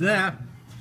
there.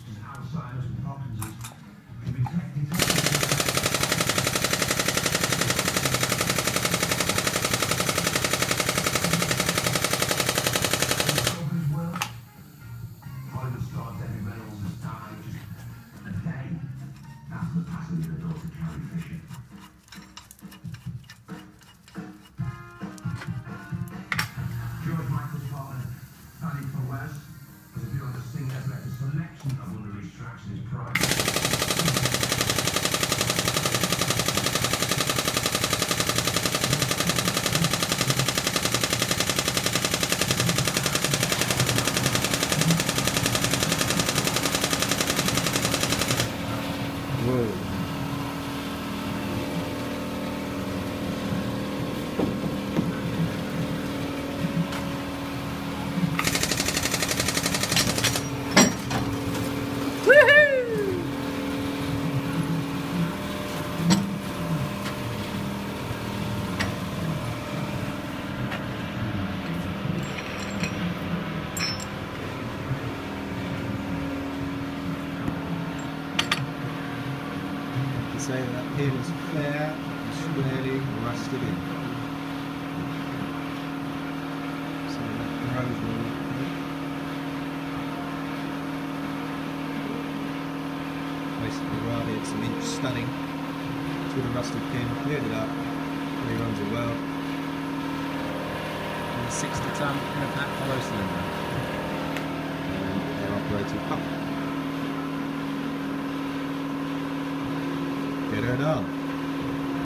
Say that pin is fair and squarely rusted in. So that grows basically rather it's an inch studding to the rusted pin, cleared it up, really runs it well. And a 60-ton impact hollow cylinder and air operated pump. Get her done.